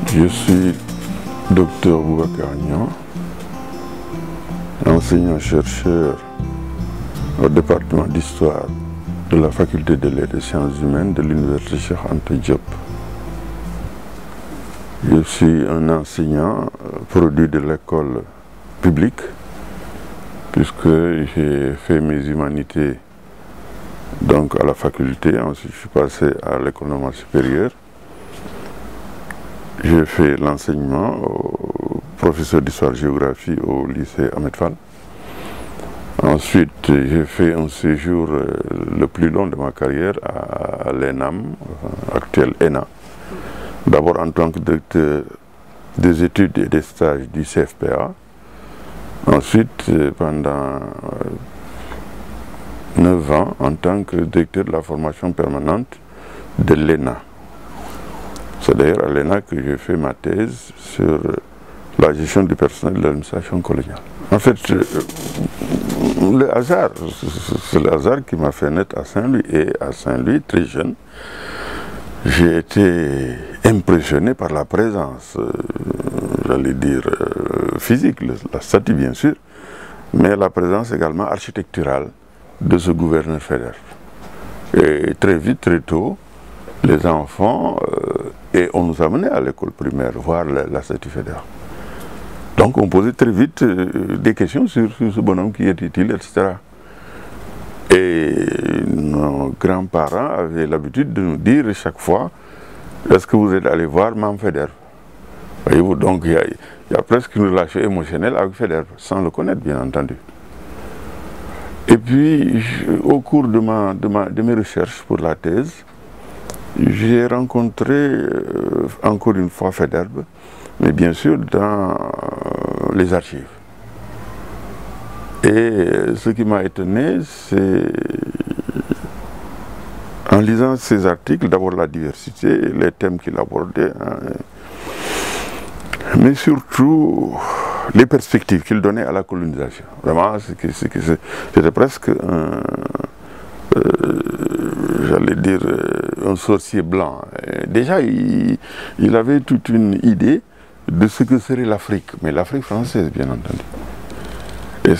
Je suis Dr Boubacar Niang, enseignant-chercheur au département d'histoire de la faculté des lettres et sciences humaines de l'université Cheikh Anta Diop. Je suis un enseignant produit de l'école publique, puisque j'ai fait mes humanités donc à la faculté. Ensuite je suis passé à l'école normale supérieure. J'ai fait l'enseignement au professeur d'histoire-géographie au lycée Ahmed Fall. Ensuite, j'ai fait un séjour le plus long de ma carrière à l'ENAM, actuel ENA. D'abord en tant que directeur des études et des stages du CFPA. Ensuite, pendant 9 ans, en tant que directeur de la formation permanente de l'ENA. C'est d'ailleurs à l'ENA que j'ai fait ma thèse sur la gestion du personnel de l'administration coloniale. En fait, le hasard, c'est le hasard qui m'a fait naître à Saint-Louis. Et à Saint-Louis, très jeune, j'ai été impressionné par la présence, j'allais dire physique, la statue bien sûr, mais la présence également architecturale de ce gouverneur fédéral. Et très vite, très tôt, les enfants, et on nous amenait à l'école primaire voir la statue fédérale. Donc on posait très vite des questions sur ce bonhomme, qui était-il, etc. Et nos grands-parents avaient l'habitude de nous dire chaque fois: est-ce que vous êtes allé voir Mame Faidherbe? Voyez-vous, donc il y a presque une relation émotionnelle avec Faidherbe, sans le connaître bien entendu. Et puis au cours de mes recherches pour la thèse, j'ai rencontré encore une fois Faidherbe, mais bien sûr dans les archives. Et ce qui m'a étonné, c'est en lisant ces articles, d'abord la diversité, les thèmes qu'il abordait, mais surtout les perspectives qu'il donnait à la colonisation. Vraiment, c'était presque j'allais dire un sorcier blanc. Déjà, il avait toute une idée de ce que serait l'Afrique, mais l'Afrique française, bien entendu. Et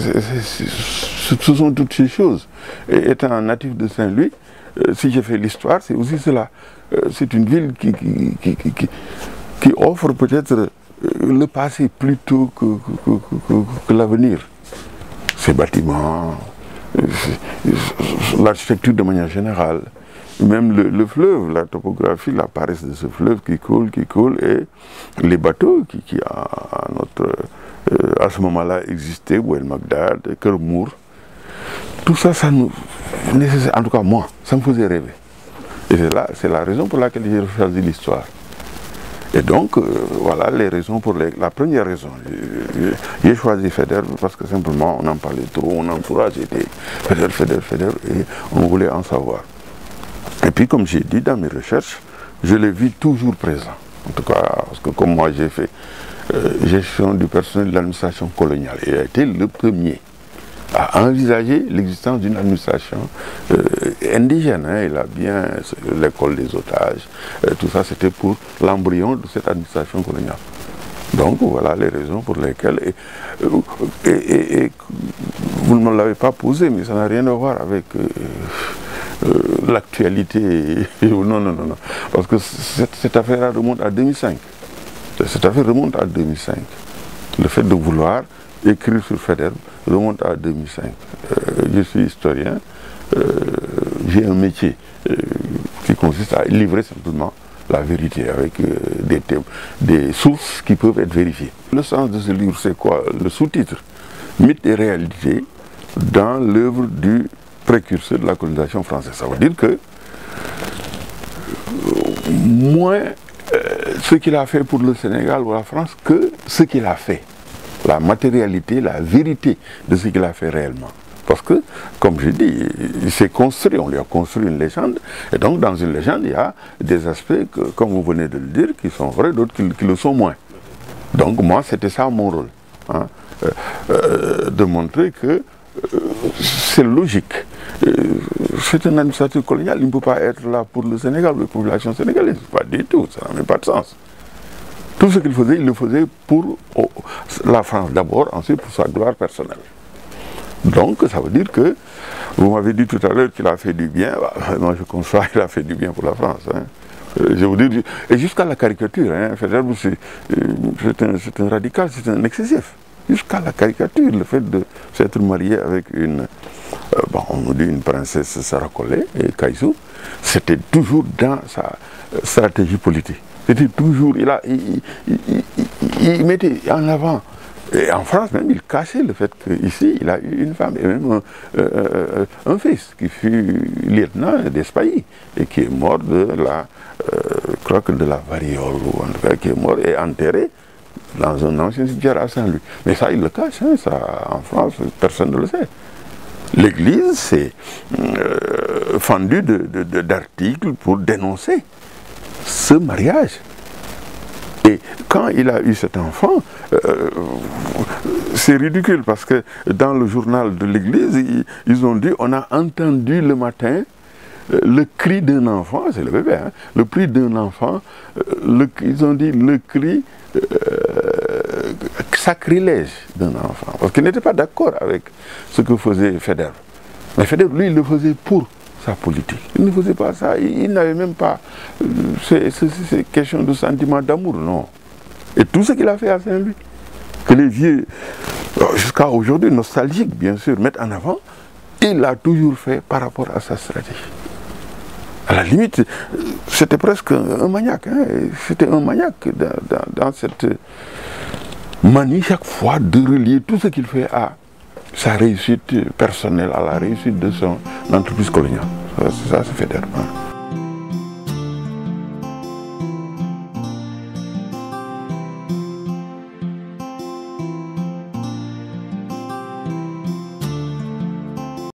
ce sont toutes ces choses. Et étant natif de Saint-Louis, si j'ai fait l'histoire, c'est aussi cela. C'est une ville qui offre peut-être le passé plutôt que l'avenir. Ces bâtiments, l'architecture de manière générale, même le fleuve, la topographie, la paresse de ce fleuve qui coule, et les bateaux qui à ce moment-là existaient, Bouel Magdad, Kermour. Tout ça, ça nous nécessite, en tout cas moi, ça me faisait rêver. Et c'est la raison pour laquelle j'ai choisi l'histoire. Et donc, voilà les raisons pour la première raison. J'ai choisi Faidherbe parce que simplement on en parlait trop, mon entourage était Faidherbe, et on voulait en savoir. Et puis, comme j'ai dit dans mes recherches, je l'ai vu toujours présent. En tout cas, parce que comme moi j'ai fait gestion du personnel de l'administration coloniale, il a été le premier à envisager l'existence d'une administration indigène. Il a bien l'école des otages, tout ça c'était pour l'embryon de cette administration coloniale. Donc voilà les raisons pour lesquelles, et vous ne me l'avez pas posé, mais ça n'a rien à voir avec l'actualité. Non, parce que cette affaire remonte à 2005. Cette affaire remonte à 2005. Le fait de vouloir écrire sur Faidherbe remonte à 2005. Je suis historien, j'ai un métier qui consiste à livrer simplement la vérité avec des sources qui peuvent être vérifiées. Le sens de ce livre, c'est quoi? Le sous-titre: Mythes et réalités dans l'œuvre du précurseur de la colonisation française. Ça veut dire que moins ce qu'il a fait pour le Sénégal ou la France que ce qu'il a fait. La matérialité, la vérité de ce qu'il a fait réellement. Parce que, comme je dis, il s'est construit, on lui a construit une légende, et donc dans une légende, il y a des aspects, comme vous venez de le dire, qui sont vrais, d'autres qui le sont moins. Donc moi, c'était ça mon rôle, hein, de montrer que c'est logique. C'est un administrateur colonial, il ne peut pas être là pour le Sénégal, pour les populations sénégalaises, pas du tout, ça n'a même pas de sens. Tout ce qu'il faisait, il le faisait pour la France d'abord, ensuite pour sa gloire personnelle. Donc ça veut dire que, vous m'avez dit tout à l'heure qu'il a fait du bien, moi je conçois qu'il a fait du bien pour la France. Hein. Je vous dis, et jusqu'à la caricature, hein, c'est un radical, c'est un excessif. Jusqu'à la caricature, le fait de s'être marié avec une, on nous dit une princesse Sarakolé et Kaïsou, c'était toujours dans sa stratégie politique. C'était toujours, il mettait en avant. Et en France même, il cachait le fait qu'ici, il a eu une femme et même un fils qui fut lieutenant d'Espagne et qui est mort de la, je crois que de la variole, ou en tout cas qui est mort et enterré dans un ancien cimetière à Saint-Louis. Mais ça, il le cache, hein, ça, en France, personne ne le sait. L'Église s'est fendue d'articles pour dénoncer ce mariage. Et quand il a eu cet enfant, c'est ridicule parce que dans le journal de l'Église, ils ont dit on a entendu le matin le cri d'un enfant, c'est le bébé, hein, le cri d'un enfant, ils ont dit le cri sacrilège d'un enfant, parce qu'il n'était pas d'accord avec ce que faisait Faidherbe. Mais Faidherbe, lui, il le faisait pour sa politique. Il ne faisait pas ça, il n'avait même pas c'est question de sentiment d'amour, non. Et tout ce qu'il a fait à Saint-Louis, que les vieux, jusqu'à aujourd'hui, nostalgiques bien sûr, mettent en avant, il l'a toujours fait par rapport à sa stratégie. À la limite, c'était presque un maniaque, hein. C'était un maniaque dans cette manie chaque fois de relier tout ce qu'il fait à sa réussite personnelle, à la réussite de son entreprise coloniale. Ça, c'est Faidherbe. Hein.